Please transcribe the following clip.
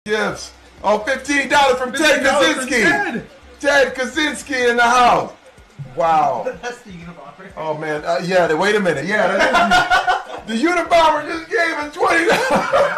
Gifts. Oh, $15 from Ted Kaczynski. Ted Kaczynski in the house. Wow. That's the Unabomber. Oh man, yeah. Wait a minute. Yeah, that is the Unabomber just gave him $20.